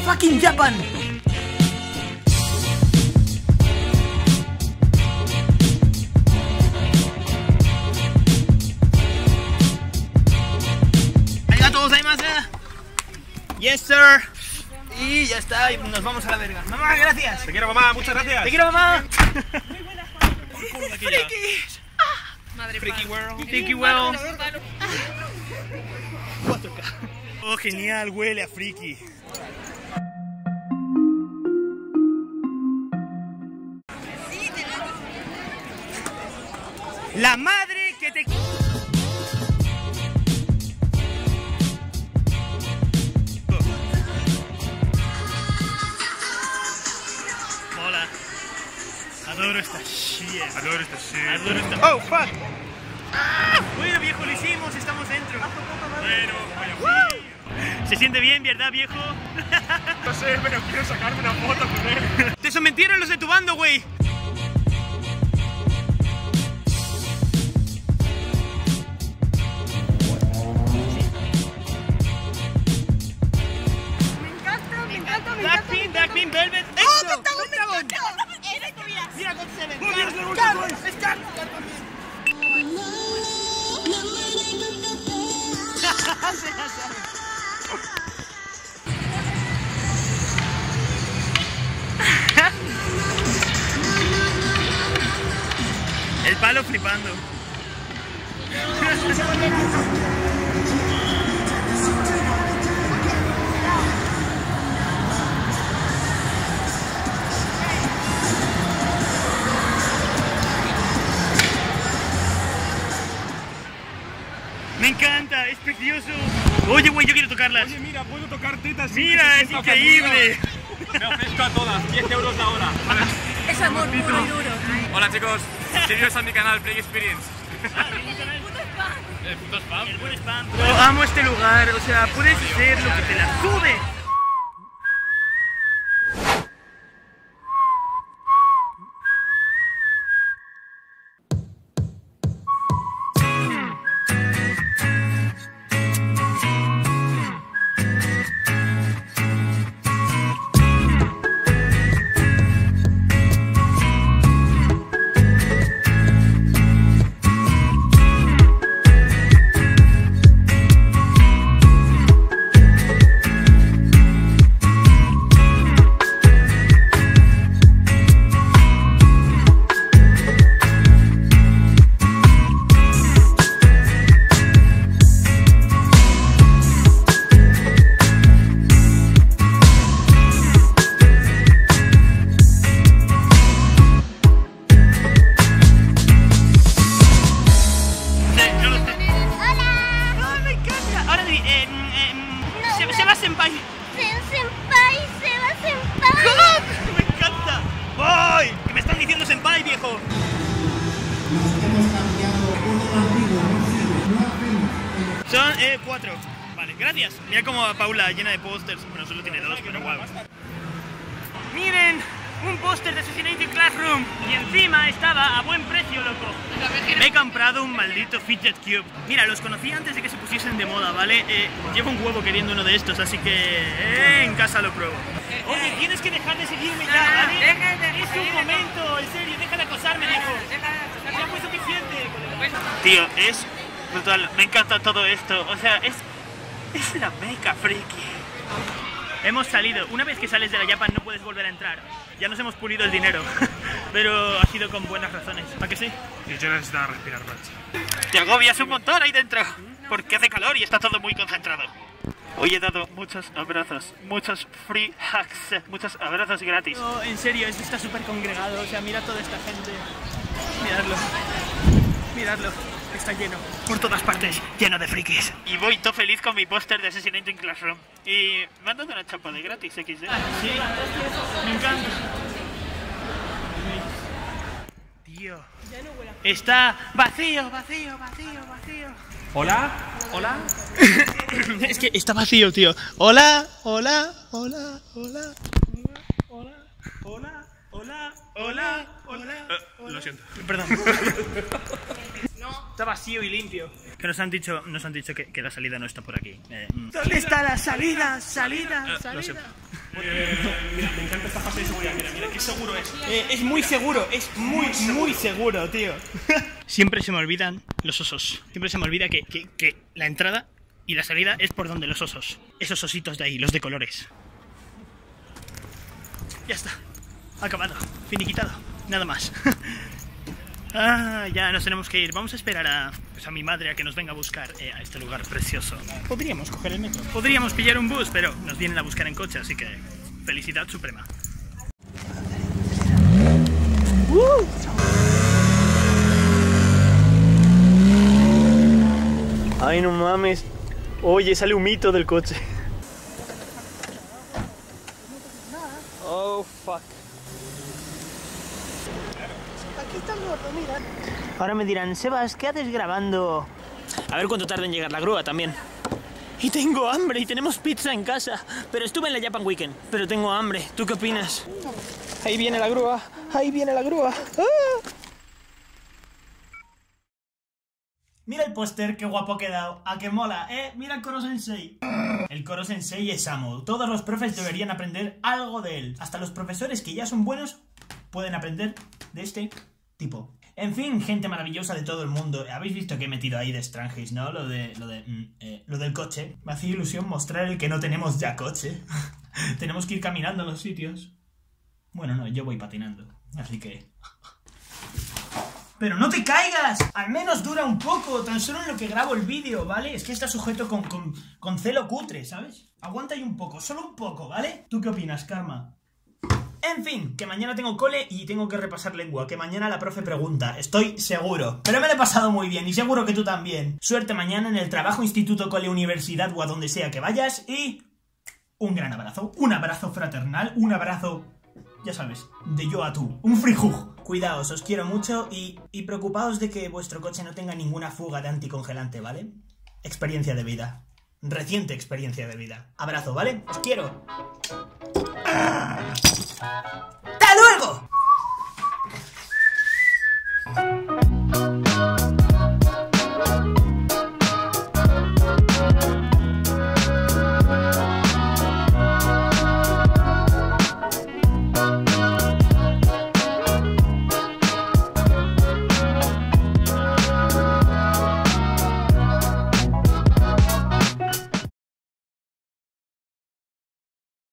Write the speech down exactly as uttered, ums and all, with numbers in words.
fucking Japan. Arigatou gozaimasu. Yes, sir. Y ya está, y nos vamos a la verga. Mamá, gracias. Te quiero, mamá, muchas gracias. Te quiero, mamá. Frikis. Madre Freaky world. Freaky world. Oh, genial, huele a friki. La madre que te... Mola. Adoro esta shit. Adoro esta shit. Adoro esta... Oh, fuck. ¡Ah! Bueno, viejo, lo hicimos, estamos dentro. Bueno, vaya. ¿Se siente bien, verdad, viejo? No sé, pero quiero sacarme una foto con él. ¡Te sometieron los de tu bando, güey! Me encanta, me encanta, me encanta. Blackpink, Blackpink, Velvet. ¡Oh, ¡Exo! Octagon, me encanta! Eres tu vida. Mira, God Seven. ¡Oh, Dios, le gusta Car, Twice! es Car. Car también. Se la sabe. El palo flipando. Me encanta, es precioso. Oye, güey, yo quiero tocarlas. Oye, mira, puedo tocar tetas. sin Mira, que se es sienta increíble. ofendido. Me ofrezco a todas, diez euros la hora. Es amor puro y duro. Hola chicos, bienvenidos a mi canal Play Experience. El puto spam. El buen spam. Yo amo este lugar, o sea, puedes hacer lo que te la sube. Son eh, cuatro. Vale, gracias. Mira como a Paula llena de pósters. Bueno, solo tiene dos, pero guau. Miren, un póster de Assassination Classroom. Y encima estaba a buen precio, loco. Me he comprado un maldito Fidget Cube. Mira, los conocí antes de que se pusiesen de moda, ¿vale? Eh, llevo un huevo queriendo uno de estos, así que eh, en casa lo pruebo. Oye, tienes que dejar de seguirme ya, ¿vale? Es un momento, en serio, deja de acosarme, viejo. Ya fue suficiente. Tío, es brutal, me encanta todo esto. O sea, es, es la meca friki. Hemos salido. Una vez que sales de la Japan no puedes volver a entrar. Ya nos hemos pulido el dinero. Pero ha sido con buenas razones. ¿Para que sí? Y yo necesitaba respirar más. Te agobias un montón ahí dentro. Porque hace calor y está todo muy concentrado. Hoy he dado muchos abrazos, muchos free hugs, muchos abrazos gratis. No, en serio, esto está súper congregado. O sea, mira toda esta gente. Miradlo. Miradlo. Está lleno, por todas partes, lleno de frikis. Y voy todo feliz con mi póster de Assassination Classroom. Y me han dado una chapa de gratis, equis de. Sí, me encanta. Tío, está vacío, vacío, vacío, vacío. ¿Hola? ¿Hola? Es que está vacío, tío. Hola, hola, hola, hola, hola, hola, hola, hola, hola. Uh, lo siento. Perdón. Está vacío y limpio. Que nos han dicho, nos han dicho que, que la salida no está por aquí. Eh, ¿Dónde está la salida? Salida, Uh, salida. lo siento. Mira, me encanta esta fase de seguridad. Mira, mira, qué seguro es. Eh, es muy seguro, es muy, muy seguro, tío. Siempre se me olvidan los osos. Siempre se me olvida que, que, que la entrada y la salida es por donde los osos. Esos ositos de ahí, los de colores. Ya está. Acabado. Finiquitado. Nada más. Ah, ya nos tenemos que ir. Vamos a esperar a, pues a mi madre a que nos venga a buscar eh, a este lugar precioso. Podríamos coger el metro. Podríamos pillar un bus, pero nos vienen a buscar en coche, así que felicidad suprema. Uh. Ay, no mames. Oye, sale un mito del coche. Oh, fuck. Aquí está el gordo, mira. Ahora me dirán, Sebas, ¿qué haces grabando? A ver cuánto tarda en llegar la grúa también. Y tengo hambre y tenemos pizza en casa. Pero estuve en la Japan Weekend. Pero tengo hambre. ¿Tú qué opinas? Ahí viene la grúa. Ahí viene la grúa. ¡Ah! Mira el póster, qué guapo ha quedado. ¿A qué mola? ¿Eh? Mira el Koro Sensei. El Koro Sensei es amo. Todos los profes deberían aprender algo de él. Hasta los profesores que ya son buenos pueden aprender de este tipo. En fin, gente maravillosa de todo el mundo. Habéis visto que he metido ahí de Strangis, ¿no? Lo de, lo de, mm, eh, lo del coche. Me hacía ilusión mostrar el que no tenemos ya coche. Tenemos que ir caminando a los sitios. Bueno, no, yo voy patinando. Así que... ¡Pero no te caigas! Al menos dura un poco, tan solo en lo que grabo el vídeo, ¿vale? Es que está sujeto con, con, con celo cutre, ¿sabes? Aguanta ahí un poco, solo un poco, ¿vale? ¿Tú qué opinas, Karma? En fin, que mañana tengo cole y tengo que repasar lengua, que mañana la profe pregunta, estoy seguro. Pero me lo he pasado muy bien y seguro que tú también. Suerte mañana en el trabajo, instituto, cole, universidad o a donde sea que vayas y... un gran abrazo, un abrazo fraternal, un abrazo... ya sabes, de yo a tú, un free hug. Cuidaos, os quiero mucho y, y preocupaos de que vuestro coche no tenga ninguna fuga de anticongelante, ¿vale? Experiencia de vida. Reciente experiencia de vida. Abrazo, ¿vale? Os quiero.